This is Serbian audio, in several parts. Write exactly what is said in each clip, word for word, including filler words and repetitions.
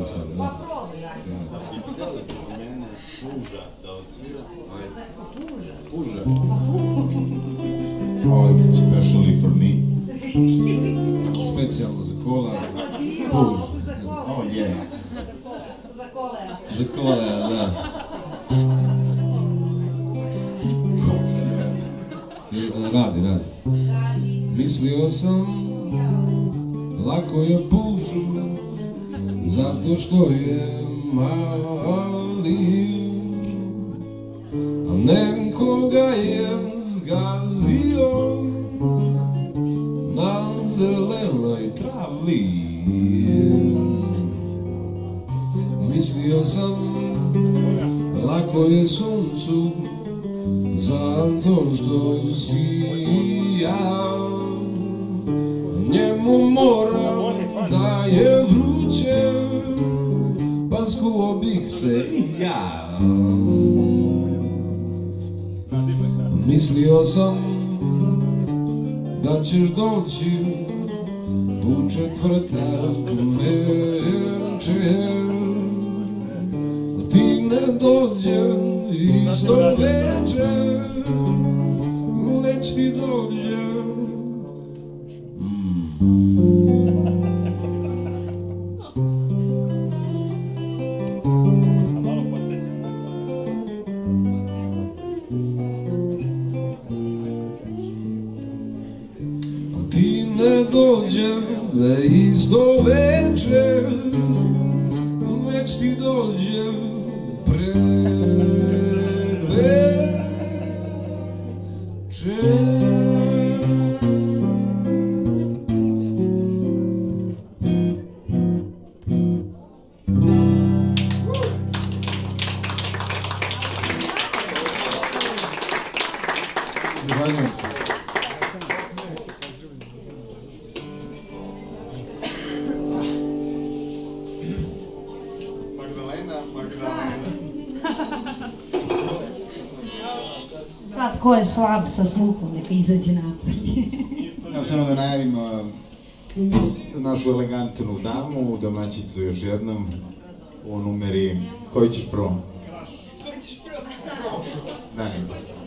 sam, da. Puža, da odsvira. Puža. Ovo je specially for me. Specijalno za kola. Puža. Oh, yeah. Za kolea. Za kolea, da. Radi, radi. Mislio sam, lako je pužu, zato što je mali, a nekoga je zgazio na zelenoj travi. Mislio sam, lako je suncu, zato što sija, njemu mora da je vruće, pa skuo bih se i ja. Mislio sam da ćeš doći u četvrtak večer, ti ne dođe isto večer, već ti dođe. Ti ne dođe isto večer, već ti dođe pred večer. Zahvaljujem se. Magdalena, Magdalena. Sad ko je slab sa sluhom, neka izađe napolje. Ja samo da najavim uh, našu elegantnu damu, domaćicu još jednom, u numeri, koji ćeš prvo? Koji ćeš prvo? Da, ne.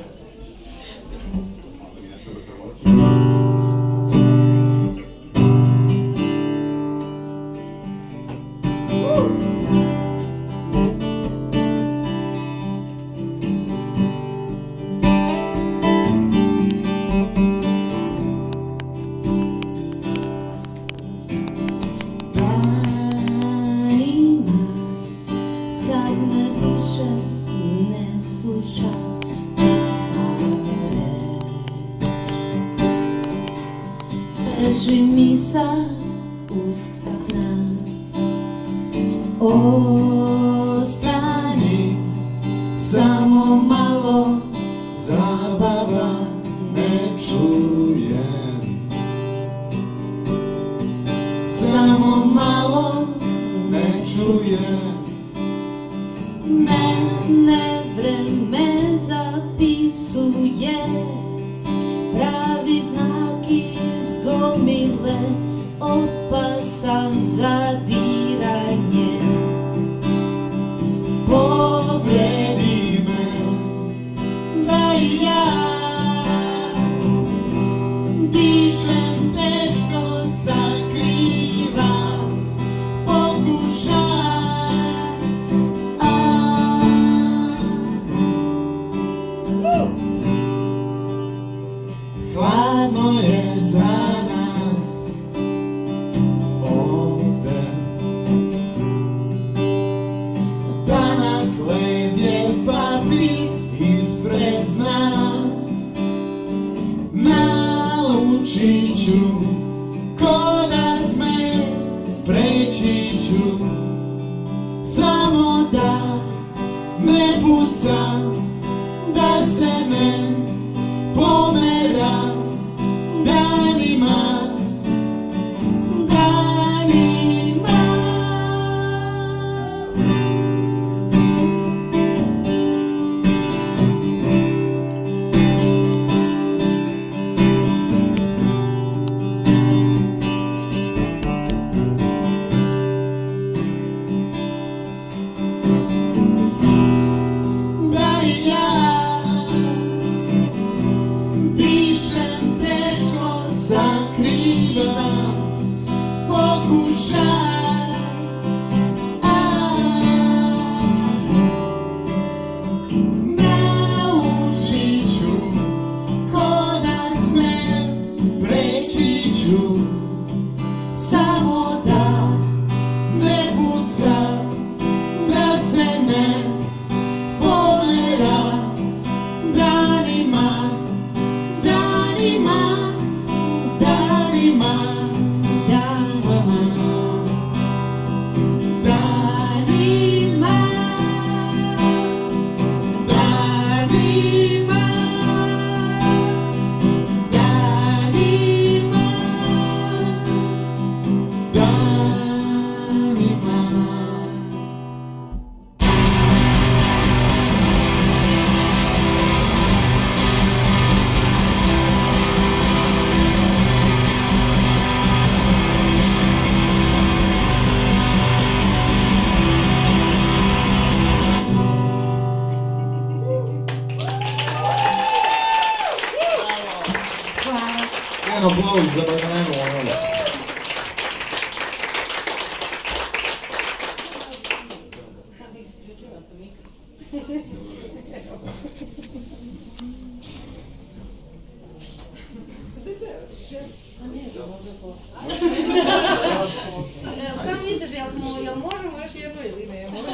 Drži mi sad utkana, ostani samo malo, zabava ne čujem, samo malo ne čujem, ne, ne vreme zapisuje pravi znak iz gomile, opasan za diranje. Povredi me da i ja dišem teško, sakrivam pokušaj. Hladno je za nas ovde, skrivam pokušaj. Naučit ću ko da smem, preći ću samo da ne pucam, da se ne pomeram danima, danima, danima, danima, danima, danima, danima, danima. Hvala. Jedan aplauz za Magdalenu Onovac. Šta misliš, jel smo, jel možemo još jedno ili ne možemo?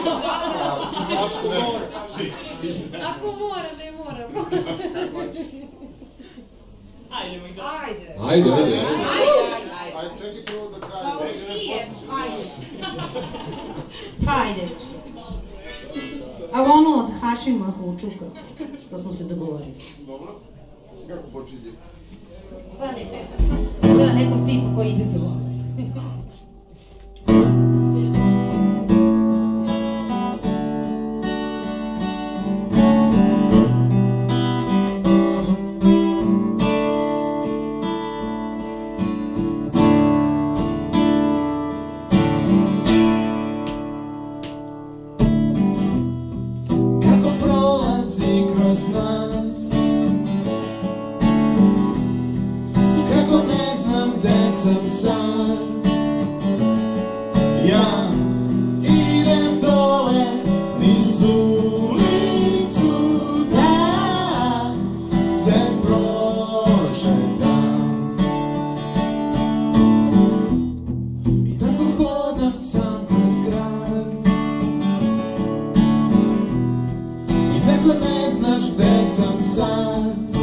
Ako mora, ne moramo. Ajde, Magda. Ajde. Ajde, ajde, ajde. Ajde, ajde, ajde. Ajde, čekajte ovo do kraja. Kao štije, ajde. Hajde. Ali ono od Hašima Hučuka, što smo se dogovorili. Dobro. Kako počinje? Pa ne, treba nekom tipu koji ide dole. Kako prolazi kroz nas i kako ne znam gde sam sad. Ja idem dole niz ulicu da se prošetam i tako hodam sam kroz grad. I tako ne znaš gde sam sad.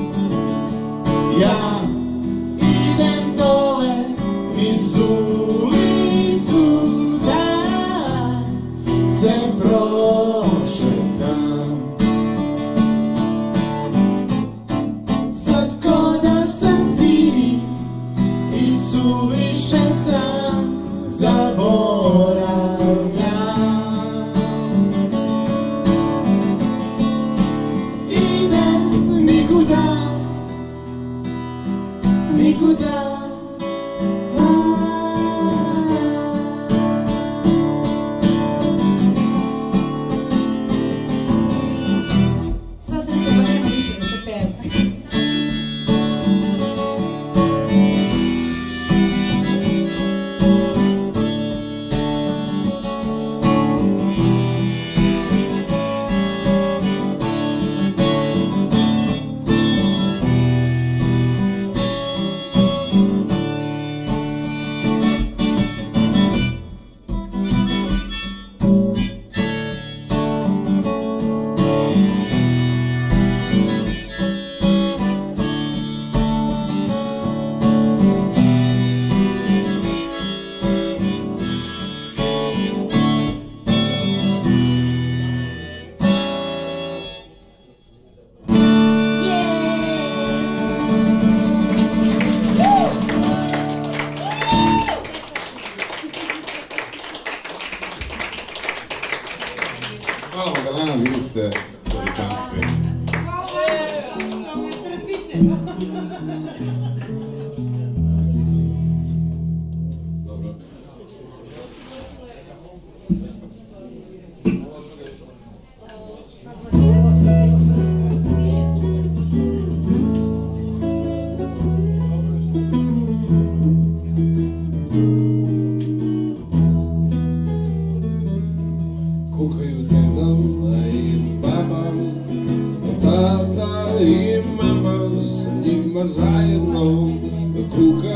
Ja idem dole niz ulicu da se prošetam. Sad ko da sam ti i suviše sam zaboravljam. Idem nikuda, nikuda. Sva sreća da nema više da se peva.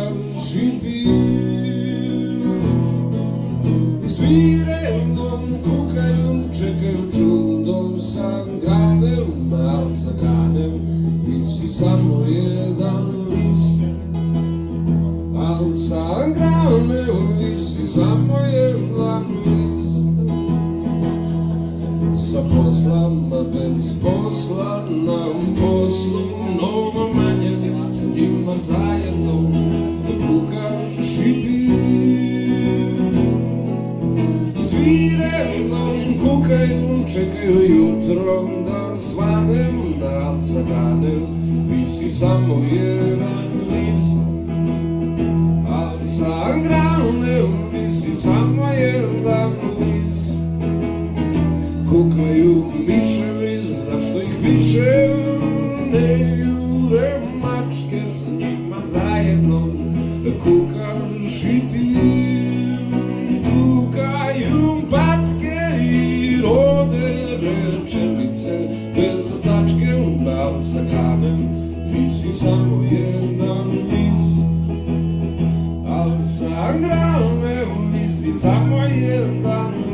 kukaš i ti. Svi redom kukaju, čekaju čudo sa granem, al sa granem visi samo jedan list. Al sa granem visi samo jedan list. Sa poslama bez posla, na poslu mnogo manje, s njima zajedno kukaš i ti. Svi redom kukaju, čekaju jutro da svanem, da sa granem visi samo jedan list. Al sa granem visi samo jedan list. Kukaju miševi, zašto ih više ne jure mačke, s njima zajedno kukaš i ti. Kukaju patke i rode rečenice bez tačke, al sa granem visi samo jedan list. Al sa granem visi samo jedan list.